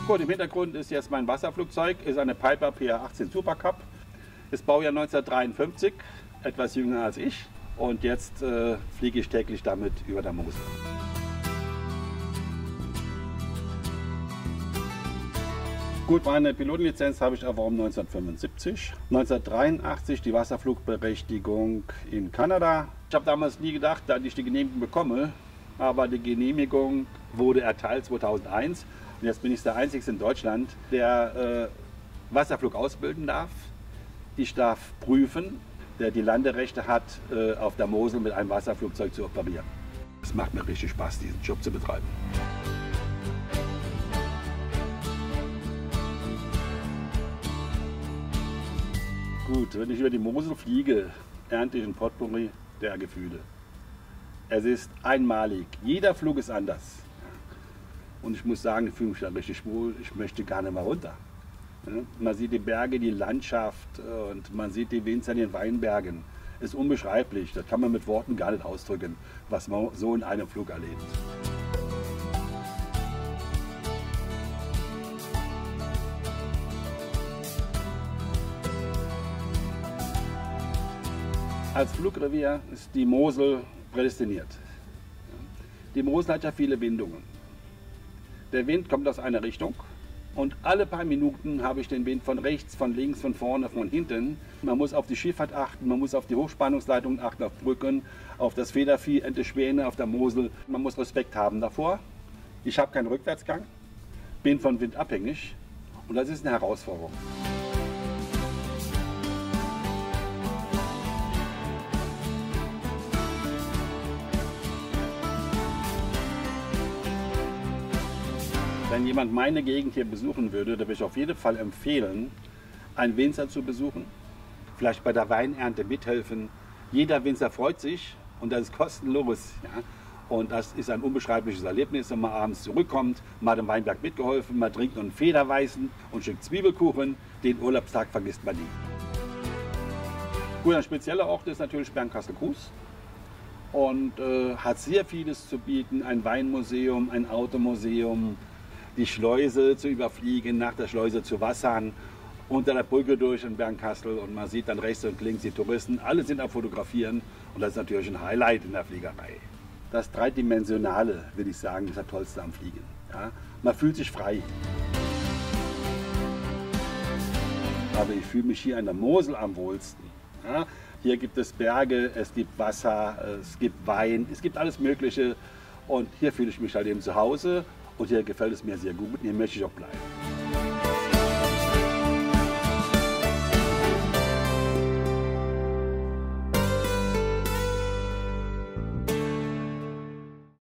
Gut, im Hintergrund ist jetzt mein Wasserflugzeug, ist eine Piper PR-18 Super Cup. Ist Baujahr 1953, etwas jünger als ich. Und jetzt fliege ich täglich damit über der Mosel. Gut, meine Pilotenlizenz habe ich erworben 1975. 1983 die Wasserflugberechtigung in Kanada. Ich habe damals nie gedacht, dass ich die Genehmigung bekomme, aber die Genehmigung wurde erteilt 2001. Und jetzt bin ich der Einzige in Deutschland, der Wasserflug ausbilden darf. Ich darf prüfen, der die Landerechte hat, auf der Mosel mit einem Wasserflugzeug zu operieren. Es macht mir richtig Spaß, diesen Job zu betreiben. Gut, wenn ich über die Mosel fliege, ernte ich ein Potpourri der Gefühle. Es ist einmalig. Jeder Flug ist anders. Und ich muss sagen, ich fühle mich da richtig wohl. Ich möchte gar nicht mehr runter. Man sieht die Berge, die Landschaft und man sieht die Winzer in den Weinbergen. Es ist unbeschreiblich. Das kann man mit Worten gar nicht ausdrücken, was man so in einem Flug erlebt. Als Flugrevier ist die Mosel prädestiniert. Die Mosel hat ja viele Windungen. Der Wind kommt aus einer Richtung und alle paar Minuten habe ich den Wind von rechts, von links, von vorne, von hinten. Man muss auf die Schifffahrt achten, man muss auf die Hochspannungsleitungen achten, auf Brücken, auf das Federvieh, Ente, Schwäne, auf der Mosel. Man muss Respekt haben davor. Ich habe keinen Rückwärtsgang, bin von Wind abhängig und das ist eine Herausforderung. Wenn jemand meine Gegend hier besuchen würde, dann würde ich auf jeden Fall empfehlen, einen Winzer zu besuchen, vielleicht bei der Weinernte mithelfen. Jeder Winzer freut sich und das ist kostenlos. Ja? Und das ist ein unbeschreibliches Erlebnis, wenn man abends zurückkommt, man hat im Weinberg mitgeholfen, man trinkt einen Federweißen und ein Stück Zwiebelkuchen. Den Urlaubstag vergisst man nie. Gut, ein spezieller Ort ist natürlich Bernkastel-Kues und hat sehr vieles zu bieten. Ein Weinmuseum, ein Automuseum, die Schleuse zu überfliegen, nach der Schleuse zu wassern, unter der Brücke durch in Bernkastel und man sieht dann rechts und links die Touristen, alle sind am Fotografieren und das ist natürlich ein Highlight in der Fliegerei. Das Dreidimensionale, würde ich sagen, ist das Tollste am Fliegen. Ja? Man fühlt sich frei. Aber ich fühle mich hier an der Mosel am wohlsten. Ja? Hier gibt es Berge, es gibt Wasser, es gibt Wein, es gibt alles Mögliche und hier fühle ich mich halt eben zu Hause. Und hier gefällt es mir sehr gut und hier möchte ich auch bleiben.